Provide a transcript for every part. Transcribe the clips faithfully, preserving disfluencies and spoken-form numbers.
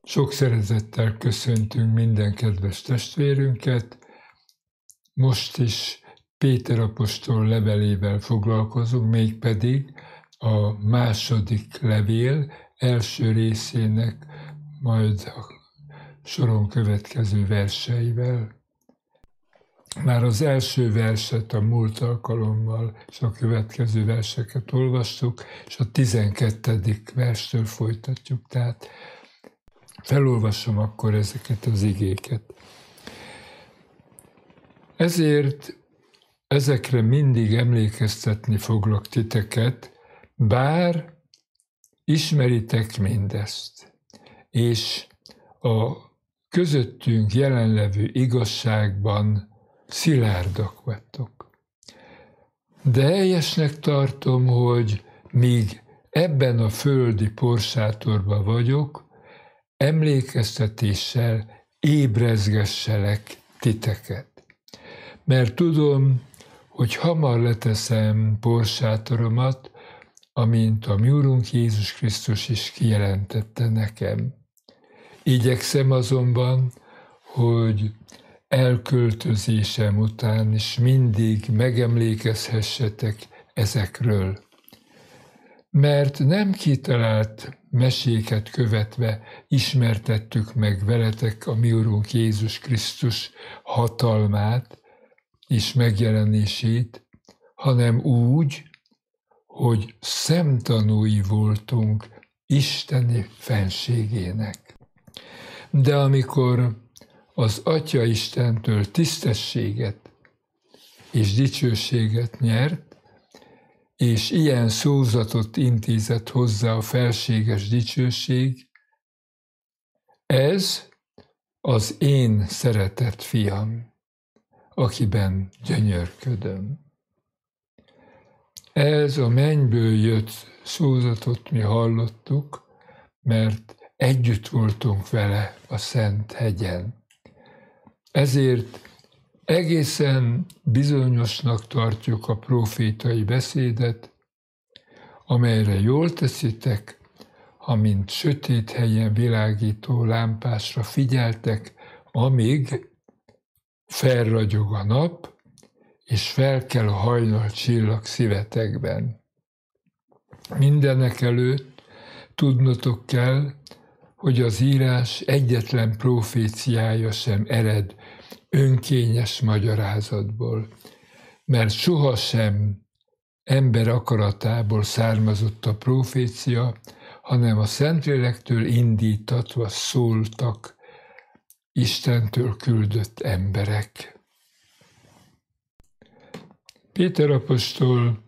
Sok szeretettel köszöntünk minden kedves testvérünket. Most is Péter apostol levelével foglalkozunk, mégpedig a második levél első részének, majd a soron következő verseivel. Már az első verset a múlt alkalommal és a következő verseket olvastuk, és a tizenkettedik verstől folytatjuk. Tehát felolvasom akkor ezeket az igéket. Ezért ezekre mindig emlékeztetni foglak titeket, bár ismeritek mindezt, és a közöttünk jelenlevő igazságban szilárdak vagytok. De helyesnek tartom, hogy míg ebben a földi porsátorban vagyok, emlékeztetéssel ébrezgesselek titeket. Mert tudom, hogy hamar leteszem porsátoromat, amint a mi Urunk Jézus Krisztus is kijelentette nekem. Igyekszem azonban, hogy elköltözésem után is mindig megemlékezhessetek ezekről. Mert nem kitalált meséket követve ismertettük meg veletek a mi Urunk Jézus Krisztus hatalmát és megjelenését, hanem úgy, hogy szemtanúi voltunk isteni fenségének. De amikor az Atya Istentől tisztességet és dicsőséget nyert, és ilyen szózatot intézett hozzá a felséges dicsőség, ez az én szeretett fiam, akiben gyönyörködöm. Ez a mennyből jött szózatot mi hallottuk, mert együtt voltunk vele a Szent hegyen. Ezért egészen bizonyosnak tartjuk a prófétai beszédet, amelyre jól teszitek, ha mint sötét helyen világító lámpásra figyeltek, amíg felragyog a nap, és felkel a hajnal csillag szívetekben. Mindenek előtt tudnotok kell, hogy az írás egyetlen proféciája sem ered önkényes magyarázatból, mert sohasem ember akaratából származott a profécia, hanem a Szentlélektől indítatva szóltak Istentől küldött emberek. Péter apostol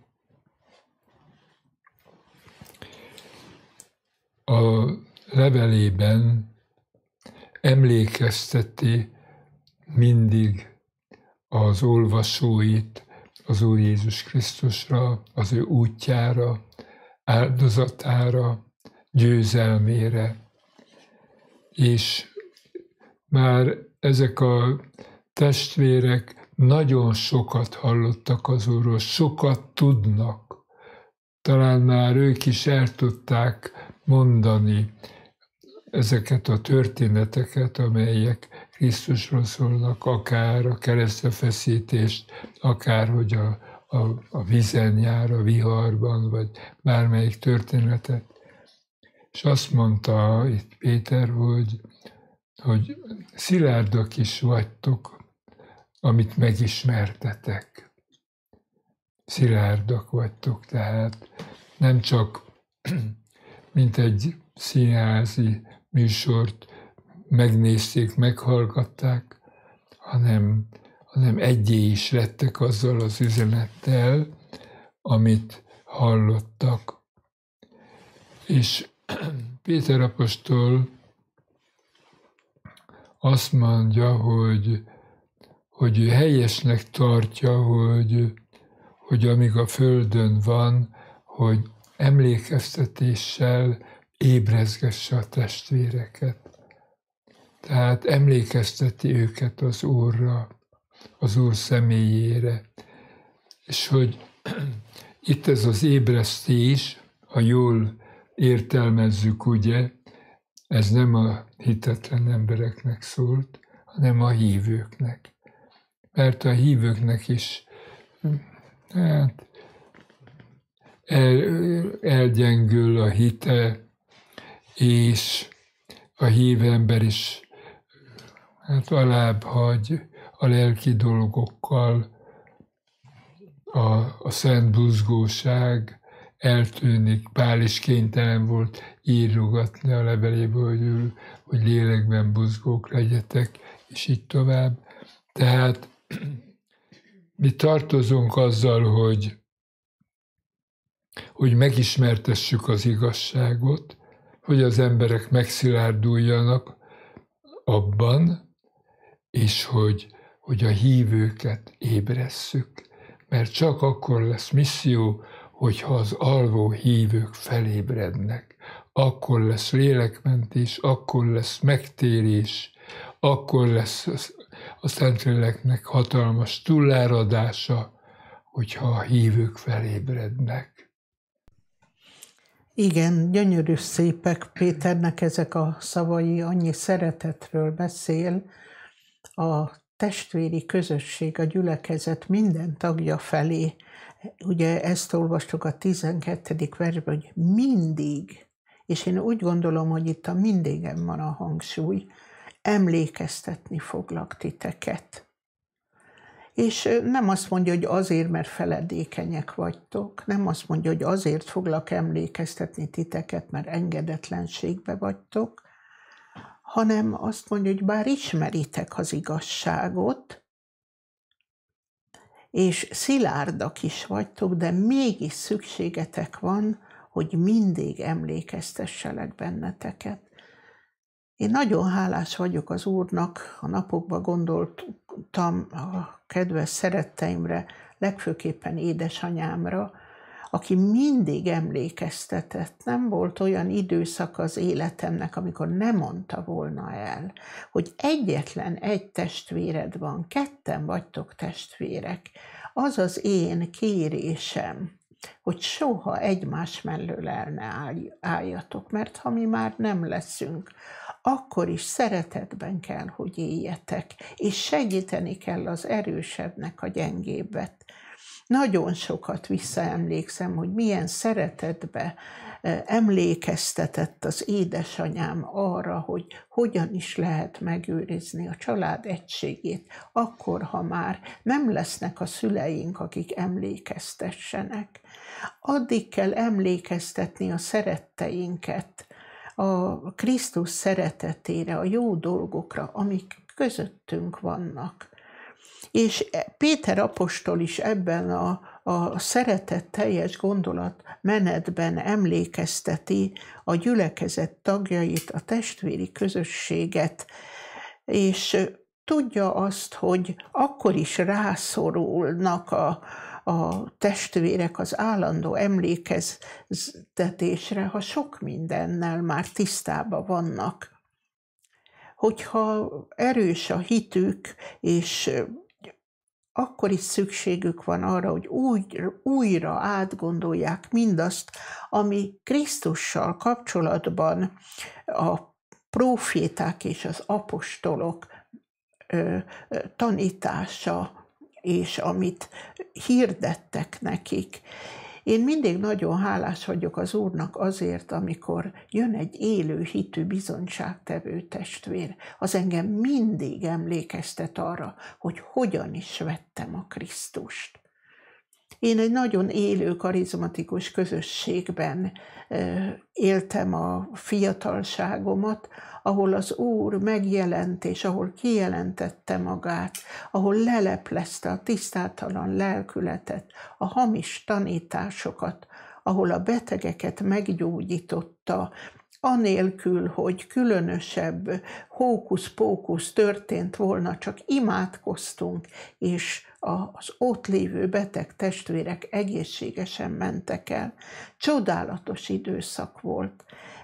a levelében emlékezteti mindig az olvasóit az Úr Jézus Krisztusra, az ő útjára, áldozatára, győzelmére. És már ezek a testvérek nagyon sokat hallottak az Úrról, sokat tudnak. Talán már ők is el tudták mondani ezeket a történeteket, amelyek Krisztusról szólnak, akár a keresztrefeszítést, akár hogy a, a, a vízen jár, a viharban, vagy bármelyik történetet. És azt mondta itt Péter, hogy, hogy szilárdak is vagytok, amit megismertetek. Szilárdak vagytok, tehát nem csak mint egy színházi műsort megnézték, meghallgatták, hanem, hanem egyé is lettek azzal az üzenettel, amit hallottak. És Péter apostol azt mondja, hogy, hogy ő helyesnek tartja, hogy, hogy amíg a földön van, hogy emlékeztetéssel ébrezgesse a testvéreket. Tehát emlékezteti őket az Úrra, az Úr személyére. És hogy itt ez az ébresztés, ha jól értelmezzük, ugye, ez nem a hitetlen embereknek szólt, hanem a hívőknek. Mert a hívőknek is hát, el, elgyengül a hite, és a hívő ember is hát alább hagy a lelki dolgokkal, a, a szent buzgóság eltűnik. Pál is kénytelen volt írogatni a leveléből, hogy, hogy lélekben buzgók legyetek, és így tovább. Tehát mi tartozunk azzal, hogy, hogy megismertessük az igazságot, hogy az emberek megszilárduljanak abban, és hogy, hogy a hívőket ébresszük. Mert csak akkor lesz misszió, hogyha az alvó hívők felébrednek. Akkor lesz lélekmentés, akkor lesz megtérés, akkor lesz a Szentléleknek hatalmas túláradása, hogyha a hívők felébrednek. Igen, gyönyörű szépek Péternek ezek a szavai, annyi szeretetről beszél. A testvéri közösség, a gyülekezet minden tagja felé. Ugye ezt olvastuk a tizenkettedik versben, hogy mindig, és én úgy gondolom, hogy itt a mindigen van a hangsúly, emlékeztetni foglak titeket. És nem azt mondja, hogy azért, mert feledékenyek vagytok, nem azt mondja, hogy azért foglak emlékeztetni titeket, mert engedetlenségbe vagytok, hanem azt mondja, hogy bár ismeritek az igazságot, és szilárdak is vagytok, de mégis szükségetek van, hogy mindig emlékeztesselek benneteket. Én nagyon hálás vagyok az Úrnak, a napokban gondoltam a kedves szeretteimre, legfőképpen édesanyámra, aki mindig emlékeztetett. Nem volt olyan időszak az életemnek, amikor nem mondta volna el, hogy egyetlen egy testvéred van, ketten vagytok testvérek. Az az én kérésem, hogy soha egymás mellől el ne álljatok, mert ha mi már nem leszünk, akkor is szeretetben kell, hogy éljetek, és segíteni kell az erősebbnek a gyengébbet. Nagyon sokat visszaemlékszem, hogy milyen szeretetbe emlékeztetett az édesanyám arra, hogy hogyan is lehet megőrizni a család egységét, akkor, ha már nem lesznek a szüleink, akik emlékeztessenek. Addig kell emlékeztetni a szeretteinket, a Krisztus szeretetére, a jó dolgokra, amik közöttünk vannak. És Péter apostol is ebben a, a szeretetteljes gondolat menetben emlékezteti a gyülekezet tagjait, a testvéri közösséget, és tudja azt, hogy akkor is rászorulnak a, a testvérek az állandó emlékeztetésre, ha sok mindennel már tisztában vannak. Hogyha erős a hitük, és akkor is szükségük van arra, hogy új, újra átgondolják mindazt, ami Krisztussal kapcsolatban a próféták és az apostolok ö, ö, tanítása, és amit hirdettek nekik. Én mindig nagyon hálás vagyok az Úrnak azért, amikor jön egy élő hitű bizonyságtevő testvér. Az engem mindig emlékeztet arra, hogy hogyan is vettem a Krisztust. Én egy nagyon élő, karizmatikus közösségben éltem a fiatalságomat, ahol az Úr megjelent, és ahol kijelentette magát, ahol leleplezte a tisztátalan lelkületet, a hamis tanításokat, ahol a betegeket meggyógyította, anélkül, hogy különösebb hókusz-pókusz történt volna, csak imádkoztunk, és az ott lévő beteg testvérek egészségesen mentek el. Csodálatos időszak volt.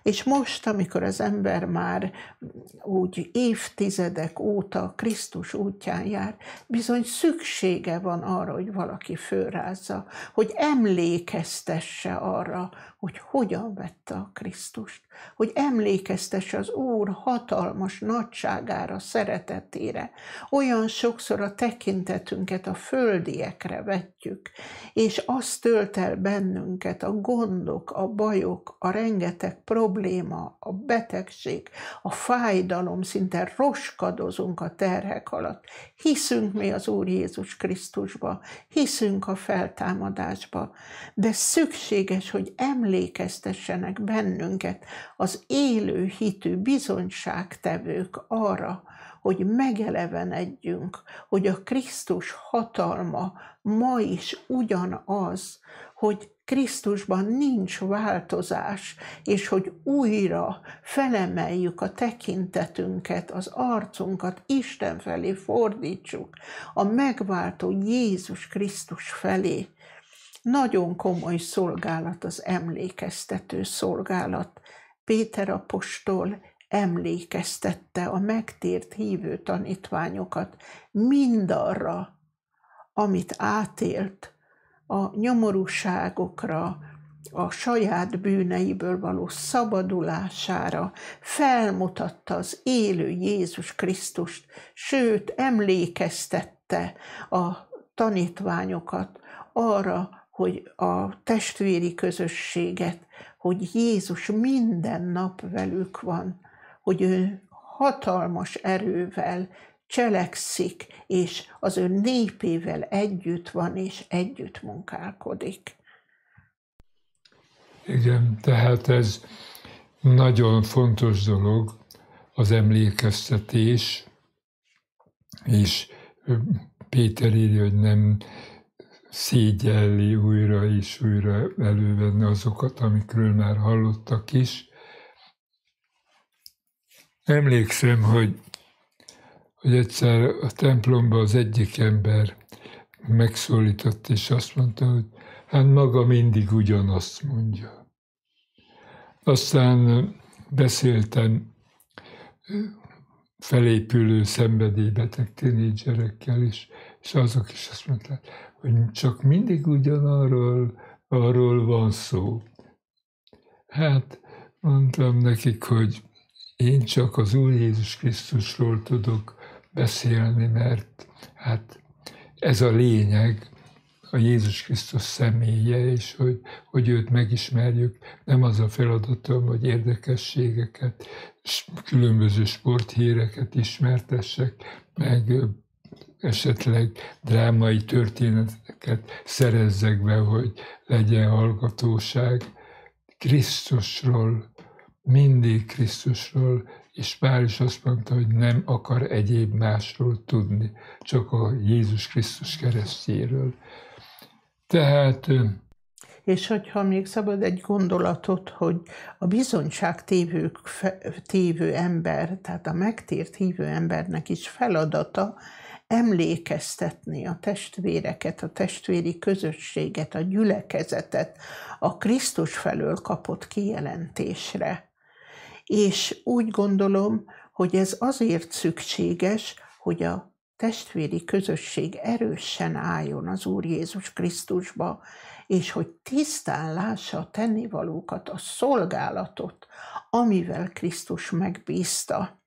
És most, amikor az ember már úgy évtizedek óta Krisztus útján jár, bizony szüksége van arra, hogy valaki fölrázza, hogy emlékeztesse arra, hogy hogyan vette a Krisztust, hogy emlékeztesse az Úr hatalmas nagyságára, szeretetére. Olyan sokszor a tekintetünket a földiekre vetjük, és azt tölt el bennünket a gondok, a bajok, a rengeteg probléma, a betegség, a fájdalom, szinte roskadozunk a terhek alatt. Hiszünk mi az Úr Jézus Krisztusba, hiszünk a feltámadásba, de szükséges, hogy emlékeztessenek bennünket az élő hitű bizonyságtevők arra, hogy megelevenedjünk, hogy a Krisztus hatalma ma is ugyanaz, hogy Krisztusban nincs változás, és hogy újra felemeljük a tekintetünket, az arcunkat Isten felé fordítsuk, a megváltó Jézus Krisztus felé. Nagyon komoly szolgálat az emlékeztető szolgálat. Péter apostol emlékeztette a megtért hívő tanítványokat mindarra, amit átélt, a nyomorúságokra, a saját bűneiből való szabadulására, felmutatta az élő Jézus Krisztust, sőt, emlékeztette a tanítványokat arra, hogy a testvéri közösséget, hogy Jézus minden nap velük van, hogy ő hatalmas erővel cselekszik, és az ő népével együtt van, és együtt munkálkodik. Igen, tehát ez nagyon fontos dolog, az emlékeztetés, és Péter írja, hogy nem szégyelli újra és újra elővenni azokat, amikről már hallottak is. Emlékszem, hogy, hogy egyszer a templomban az egyik ember megszólított, és azt mondta, hogy hát maga mindig ugyanazt mondja. Aztán beszéltem felépülő szenvedélybeteg tínédzserekkel is, és azok is azt mondták, hogy csak mindig ugyanarról arról van szó. Hát mondtam nekik, hogy én csak az Úr Jézus Krisztusról tudok beszélni, mert hát ez a lényeg, a Jézus Krisztus személye, és hogy, hogy őt megismerjük. Nem az a feladatom, hogy érdekességeket, különböző sporthíreket ismertessek, meg esetleg drámai történeteket szerezzek be, hogy legyen hallgatóság. Krisztusról, mindig Krisztusról, és Pál is azt mondta, hogy nem akar egyéb másról tudni, csak a Jézus Krisztus keresztjéről. Tehát... És hogyha még szabad egy gondolatot, hogy a bizonyságtévők, tévő ember, tehát a megtért hívő embernek is feladata emlékeztetni a testvéreket, a testvéri közösséget, a gyülekezetet a Krisztus felől kapott kijelentésre. És úgy gondolom, hogy ez azért szükséges, hogy a testvéri közösség erősen álljon az Úr Jézus Krisztusba, és hogy tisztán lássa a tennivalókat, a szolgálatot, amivel Krisztus megbízta.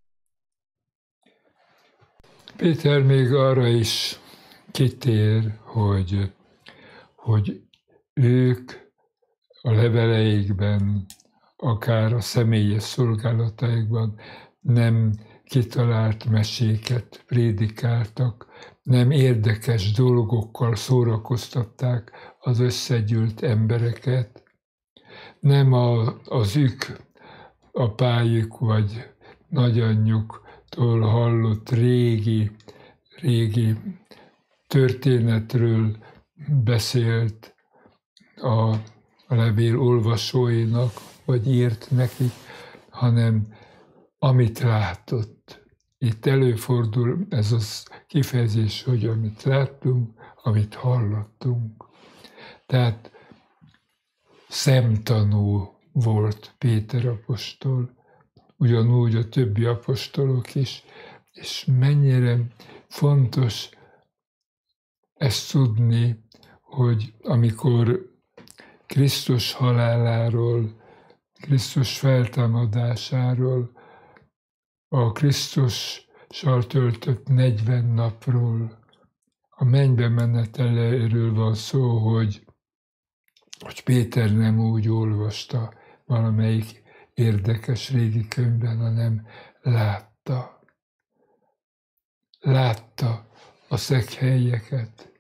Péter még arra is kitér, hogy, hogy ők a leveleikben, akár a személyes szolgálataikban nem kitalált meséket prédikáltak, nem érdekes dolgokkal szórakoztatták az összegyűlt embereket, nem a, az ők apájuk vagy nagyanyjuktól hallott régi, régi történetről beszélt a, a levél olvasóinak, vagy írt nekik, hanem amit látott. Itt előfordul ez az kifejezés, hogy amit láttunk, amit hallottunk. Tehát szemtanú volt Péter apostol, ugyanúgy a többi apostolok is, és mennyire fontos ezt tudni, hogy amikor Krisztus haláláról, Krisztus feltámadásáról, a Krisztussal töltött negyven napról, a mennybe meneteléről van szó, hogy, hogy Péter nem úgy olvasta valamelyik érdekes régi könyvben, hanem látta. Látta a szeghellyeket,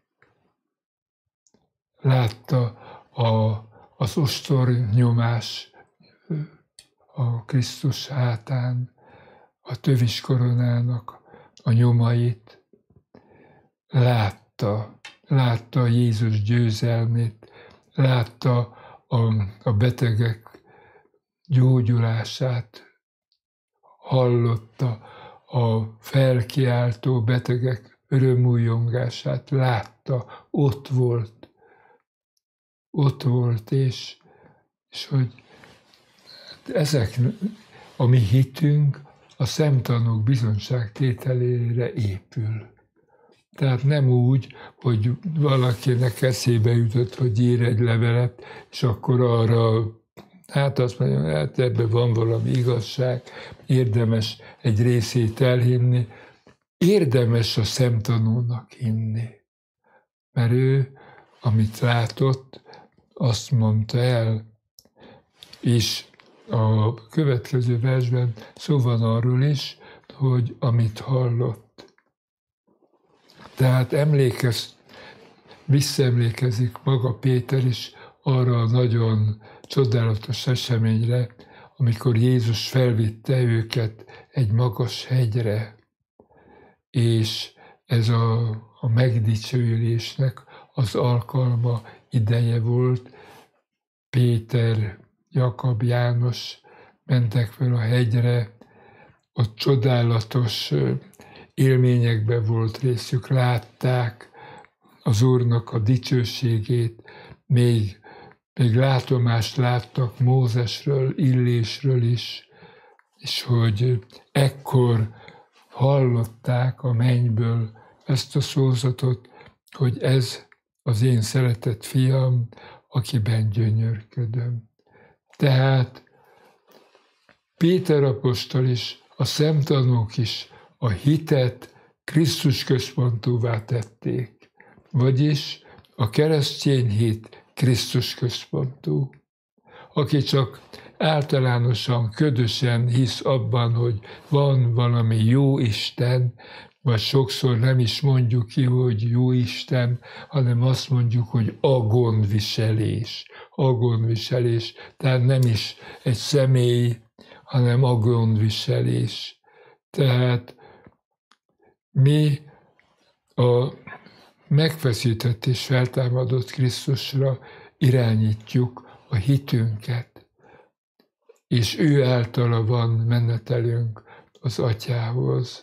látta a, az ostornyomás a Krisztus hátán, a tövis koronának a nyomait, látta, látta Jézus győzelmét, látta a, a betegek gyógyulását, hallotta a felkiáltó betegek örömújongását, látta, ott volt, ott volt, és, és hogy ezek, a mi hitünk a szemtanúk bizonyságtételére épül. Tehát nem úgy, hogy valakinek eszébe jutott, hogy ír egy levelet, és akkor arra, hát azt mondja, hát ebben van valami igazság, érdemes egy részét elhinni, érdemes a szemtanúnak hinni. Mert ő, amit látott, azt mondta el, és a következő versben szó van arról is, hogy amit hallott. Tehát emlékez, visszaemlékezik maga Péter is arra a nagyon csodálatos eseményre, amikor Jézus felvitte őket egy magas hegyre, és ez a, a megdicsőülésnek az alkalma, ideje volt. Péter, Jakab, János mentek fel a hegyre, ott csodálatos élményekben volt részük, látták az Úrnak a dicsőségét, még, még látomást láttak Mózesről, Illésről is, és hogy ekkor hallották a mennyből ezt a szózatot, hogy ez az én szeretett fiam, akiben gyönyörködöm. Tehát Péter apostol is, a szemtanúk is a hitet Krisztus központúvá tették, vagyis a keresztény hit Krisztus központú. Aki csak általánosan, ködösen hisz abban, hogy van valami jó Isten, vagy sokszor nem is mondjuk ki, hogy jó Isten, hanem azt mondjuk, hogy agonviselés. Agonviselés, tehát nem is egy személy, hanem agonviselés. Tehát mi a megfeszített és feltámadott Krisztusra irányítjuk a hitünket, és ő általa van menetelünk az Atyához,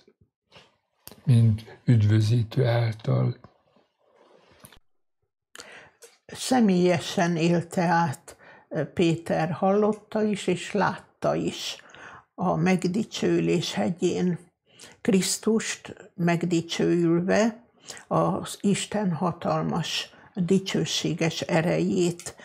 mint üdvözítő által. Személyesen élte át Péter, hallotta is és látta is a megdicsőülés hegyén Krisztust megdicsőülve, az Isten hatalmas, dicsőséges erejét.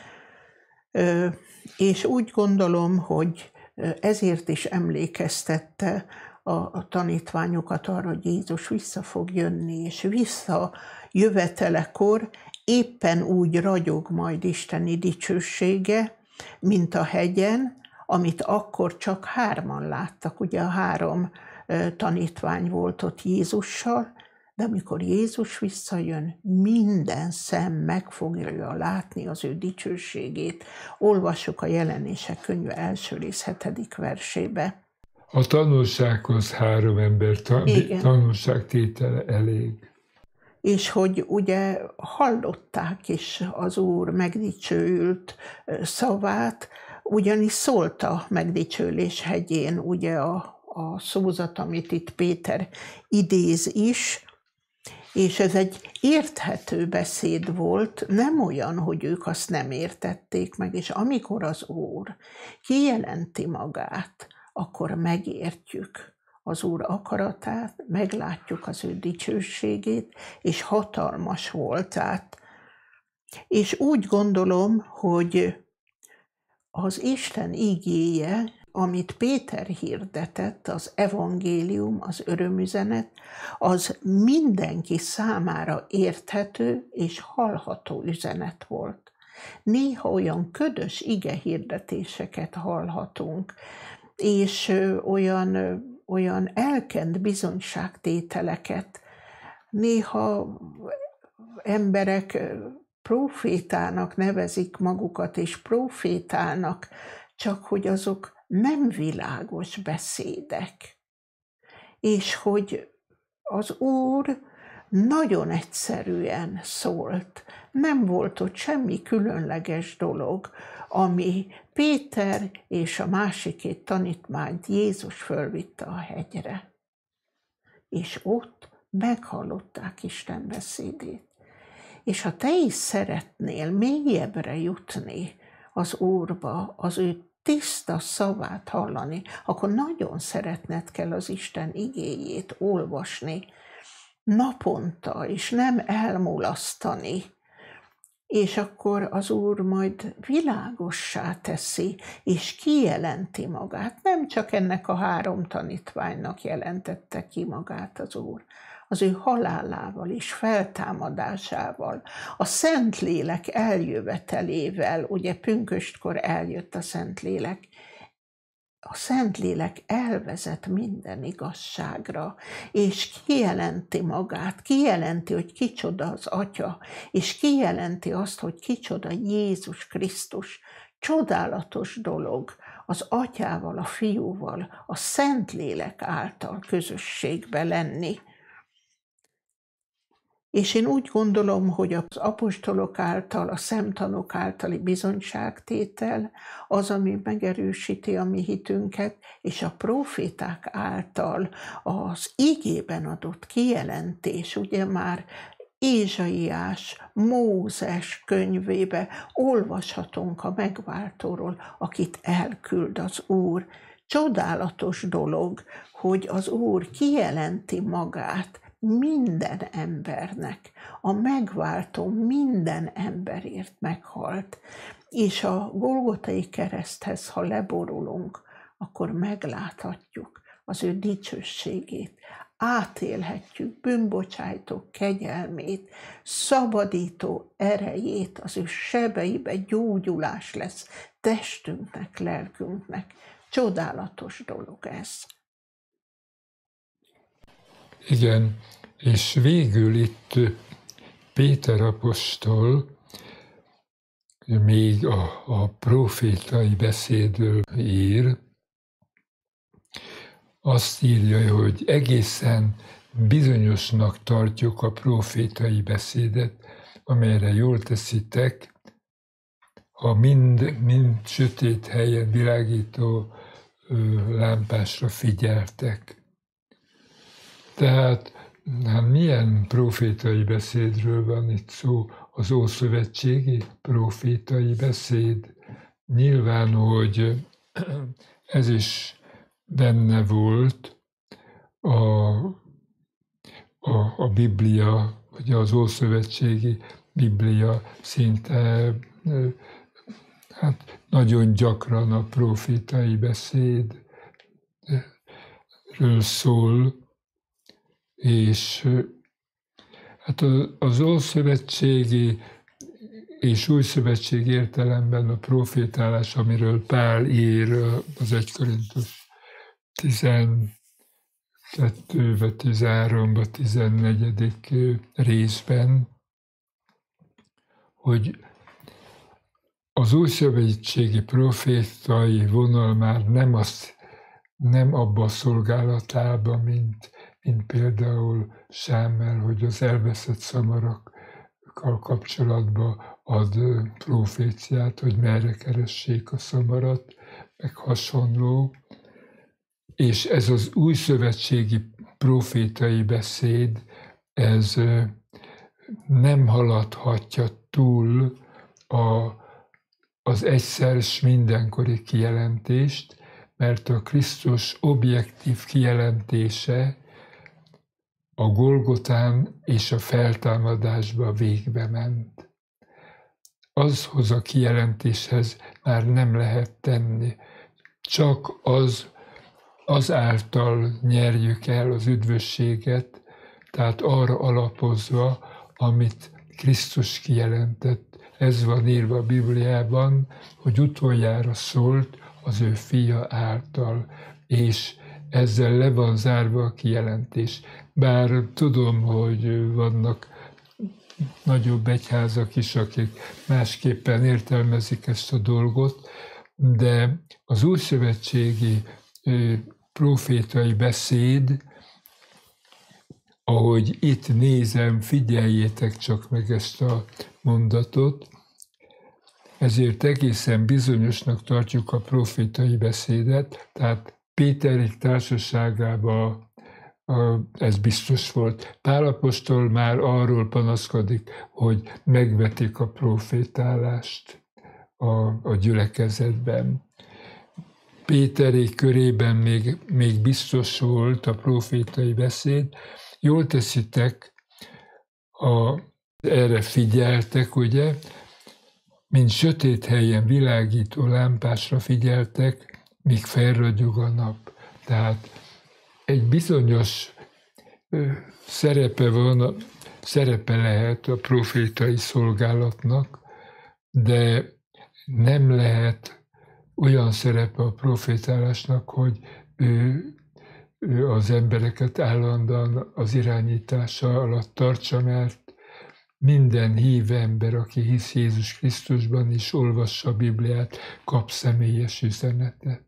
És úgy gondolom, hogy ezért is emlékeztette a tanítványokat arra, hogy Jézus vissza fog jönni, és visszajövetelekor éppen úgy ragyog majd isteni dicsősége, mint a hegyen, amit akkor csak hárman láttak. Ugye a három tanítvány volt ott Jézussal, de amikor Jézus visszajön, minden szem meg fogja látni az ő dicsőségét. Olvassuk a Jelenések könyve első rész hetedik versébe. A tanulsághoz három ember tan- tanulságtétele elég. És hogy ugye hallották is az Úr megdicsőült szavát, ugyanis szólt a megdicsőlés hegyén ugye a, a szózat, amit itt Péter idéz is, És ez egy érthető beszéd volt, nem olyan, hogy ők azt nem értették meg, és amikor az Úr kijelenti magát, akkor megértjük az Úr akaratát, meglátjuk az ő dicsőségét, és hatalmas voltát. És úgy gondolom, hogy az Isten igéje, amit Péter hirdetett, az evangélium, az örömüzenet, az mindenki számára érthető és hallható üzenet volt. Néha olyan ködös igehirdetéseket hallhatunk, és olyan, olyan elkent bizonyságtételeket. Néha emberek profétának nevezik magukat, és profétálnak, csak hogy azok nem világos beszédek. És hogy az Úr nagyon egyszerűen szólt. Nem volt ott semmi különleges dolog, ami Péter és a másik két tanítmányt Jézus fölvitte a hegyre. És ott meghallották Isten beszédét. És ha te is szeretnél mélyebbre jutni az Úrba, az ő tiszta szavát hallani, akkor nagyon szeretned kell az Isten igéjét olvasni naponta, és nem elmulasztani. És akkor az Úr majd világossá teszi, és kijelenti magát. Nem csak ennek a három tanítványnak jelentette ki magát az Úr, az ő halálával és feltámadásával, a Szentlélek eljövetelével, ugye pünköstkor eljött a Szentlélek, a Szentlélek elvezet minden igazságra, és kijelenti magát, kijelenti, hogy kicsoda az Atya, és kijelenti azt, hogy kicsoda Jézus Krisztus. Csodálatos dolog az Atyával, a Fiúval, a Szentlélek által közösségbe lenni. És én úgy gondolom, hogy az apostolok által, a szemtanúk általi bizonyságtétel az, ami megerősíti a mi hitünket, és a proféták által az igében adott kijelentés, ugye már Ézsaiás, Mózes könyvébe olvashatunk a megváltóról, akit elküld az Úr. Csodálatos dolog, hogy az Úr kijelenti magát minden embernek, a megváltó minden emberért meghalt, és a Golgotai kereszthez, ha leborulunk, akkor megláthatjuk az ő dicsőségét, átélhetjük bűnbocsájtó kegyelmét, szabadító erejét, az ő sebeibe gyógyulás lesz testünknek, lelkünknek. Csodálatos dolog ez. Igen, és végül itt Péter apostol még a, a profétai beszédről ír, azt írja, hogy egészen bizonyosnak tartjuk a profétai beszédet, amelyre jól teszitek, ha mind, mind sötét helyen világító ö, lámpásra figyeltek. Tehát hát milyen profétai beszédről van itt szó? Az ószövetségi profétai beszéd. Nyilván, hogy ez is benne volt a, a, a Biblia, vagy az ószövetségi Biblia szinte hát nagyon gyakran a profétai beszédről szól, és hát az ószövetségi és újszövetségi értelemben a profétálás, amiről Pál ír az egy Korintus tizenkettőben, tizenháromban, tizennegyedik részben, hogy az újszövetségi profétai vonal már nem, az, nem abba a szolgálatába, mint mint például Sámuel, hogy az elveszett szamarakkal kapcsolatban ad proféciát, hogy merre keressék a szamarat, meg hasonló. És ez az újszövetségi profétai beszéd, ez nem haladhatja túl a, az egyszer s mindenkori kijelentést, mert a Krisztus objektív kijelentése a Golgotán és a feltámadásba végbe ment. Azhoz a kijelentéshez már nem lehet tenni. Csak az, azáltal nyerjük el az üdvösséget, tehát arra alapozva, amit Krisztus kijelentett. Ez van írva a Bibliában, hogy utoljára szólt az ő fia által, és ezzel le van zárva a kijelentés. Bár tudom, hogy vannak nagyobb egyházak is, akik másképpen értelmezik ezt a dolgot, de az újszövetségi profétai beszéd, ahogy itt nézem, figyeljétek csak meg ezt a mondatot, ezért egészen bizonyosnak tartjuk a profétai beszédet, tehát Péterék társaságában ez biztos volt. Pál apostol már arról panaszkodik, hogy megvetik a profétálást a, a gyülekezetben. Péterék körében még, még biztos volt a profétai beszéd. Jól teszitek, a, erre figyeltek, ugye, mint sötét helyen világító lámpásra figyeltek, míg felragyog a nap. Tehát egy bizonyos szerepe van, szerepe lehet a profétai szolgálatnak, de nem lehet olyan szerepe a profétálásnak, hogy ő, ő az embereket állandóan az irányítása alatt tartsa, mert minden hív ember, aki hisz Jézus Krisztusban és olvassa a Bibliát, kap személyes üzenetet.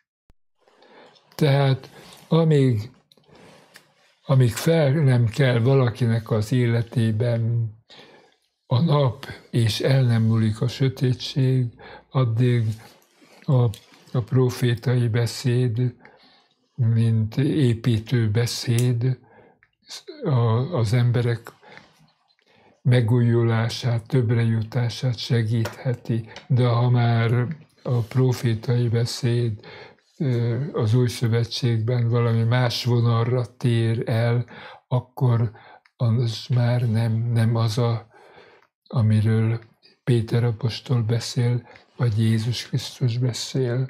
Tehát amíg, amíg fel nem kell valakinek az életében a nap, és el nem múlik a sötétség, addig a, a profétai beszéd, mint építő beszéd, a, az emberek megújulását, többre jutását segítheti, de ha már a profétai beszéd az új szövetségben valami más vonalra tér el, akkor az már nem, nem az, a, amiről Péter apostol beszél, vagy Jézus Krisztus beszél.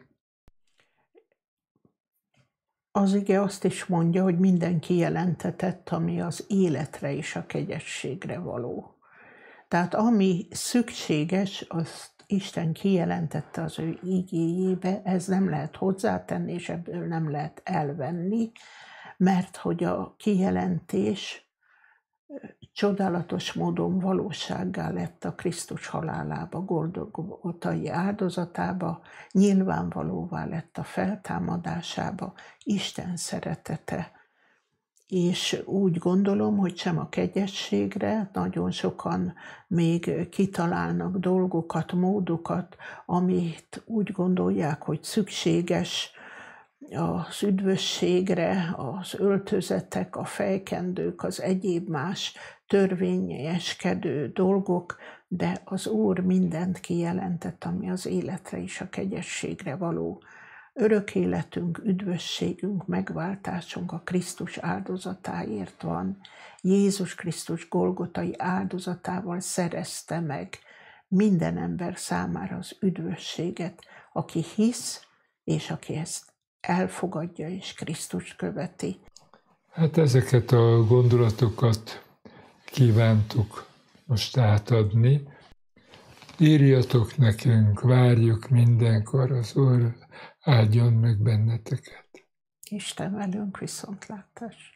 Az ige azt is mondja, hogy minden kijelentetett, ami az életre és a kegyességre való. Tehát ami szükséges, azt Isten kijelentette az ő igéjébe, ez nem lehet hozzátenni, és ebből nem lehet elvenni, mert hogy a kijelentés csodálatos módon valósággá lett a Krisztus halálába, Golgotai áldozatába, nyilvánvalóvá lett a feltámadásába, Isten szeretete. És úgy gondolom, hogy sem a kegyességre, nagyon sokan még kitalálnak dolgokat, módokat, amit úgy gondolják, hogy szükséges az üdvösségre, az öltözetek, a fejkendők, az egyéb más törvényeskedő dolgok, de az Úr mindent kijelentett, ami az életre és a kegyességre való. Örök életünk, üdvösségünk, megváltásunk a Krisztus áldozatáért van. Jézus Krisztus golgotai áldozatával szerezte meg minden ember számára az üdvösséget, aki hisz, és aki ezt elfogadja és Krisztust követi. Hát ezeket a gondolatokat kívántuk most átadni. Írjatok nekünk, várjuk mindenkor, az Úr áldjon meg benneteket. Isten velünk, viszontlátás!